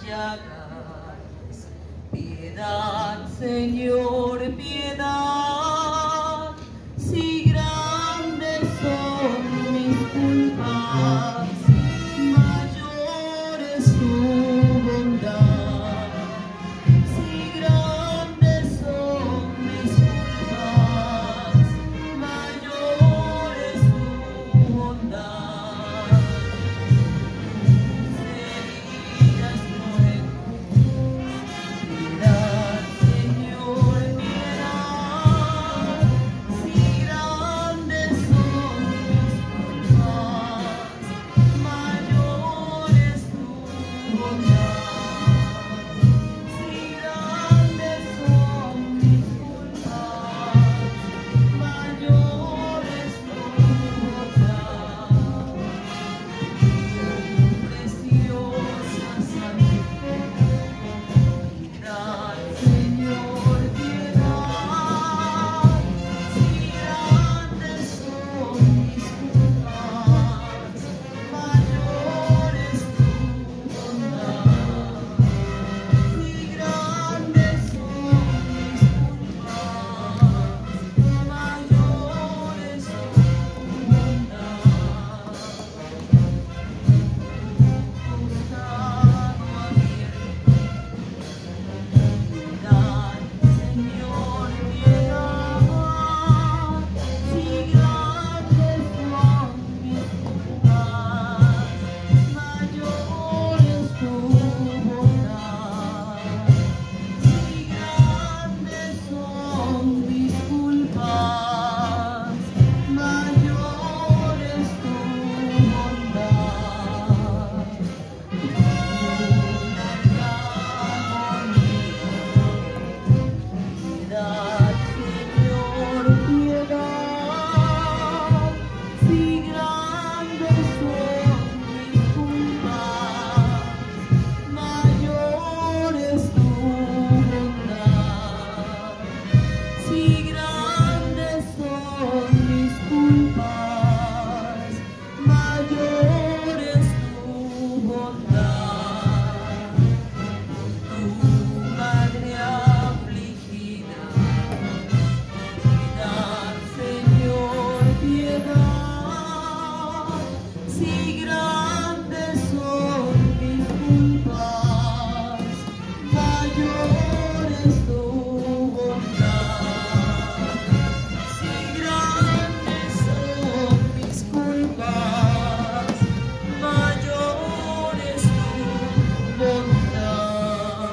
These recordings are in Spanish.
llagas. Piedad, Señor, piedad, si grandes son mis culpas, mayor es tu bondad. Si grandes son mis culpas, mayor es tu bondad. Heridas no encubres, piedad, Señor, piedad. Si grandes son mis culpas, mayor es tu bondad. Si grandes son mis culpas, mayor es tu bondad. Preciosa sangre, piedad, Señor, piedad. Si grandes son mis culpas, mayor es tu bondad. Si grandes son mis culpas, mayor es tu bondad. Piedad, Señor, piedad, si grandes son mis culpas, mayor es tu bondad. Si grandes son mis culpas, mayor es tu bondad. Piedad, Señor, piedad, si grandes son mis culpas, mayor es tu bondad. Si grandes son mis culpas, mayor es tu bondad. Tu madre afligida, piedad, Señor, piedad. Si grandes son mis culpas, mayor es tu bondad. Si grandes son mis culpas, mayor es tu bondad.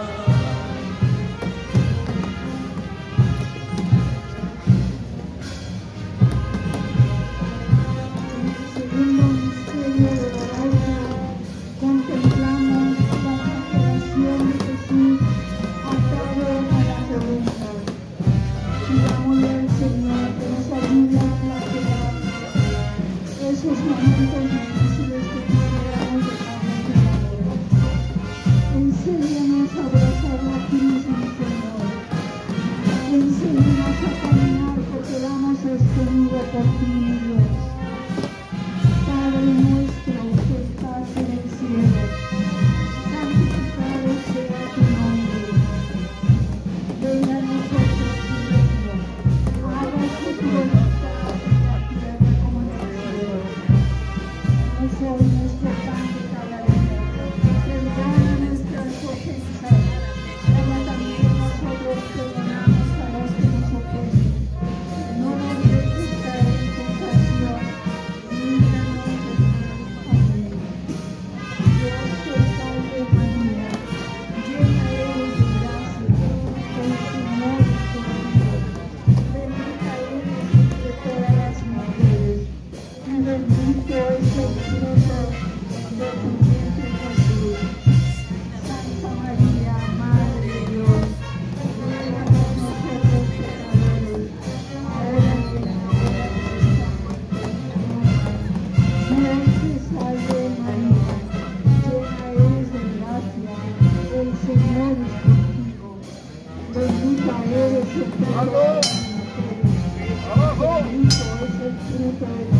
Segundo misterio de la Pascua, contemplamos la creación de Jesús atado a la voluntad. Pidámosle al Señor que nos ayude a flagelar esos momentos difíciles que quisiéramos dejarnos de lado. Enséñanos a abrazar la cruz, mi Señor. Enséñanos a caminar porque damos sostenido por ti, mi Dios. Padre nuestro que estás en el cielo, santificado sea tu nombre. Venga a nosotros tu reino, hágase tu voluntad en la tierra como en el cielo. Danos hoy nuestro pan de cada día, perdona nuestras ofensas, como también nosotros perdonamos a los que nos ofenden. No nos dejes caer en tentación, líbranos del mal. Amén. Dios te salve María, llena eres de gracia, el Señor es contigo. Bendita eres entre todas las mujeres, y bendito es el fruto de tu vientre Jesús. Santa María, Madre de Dios, ruega por nosotros pecadores, ahora y en la hora de nuestra muerte. Amén. Dios te salve María, llena eres de gracia, el Señor es contigo. Bendita eres entre todas las mujeres, bendito es el fruto de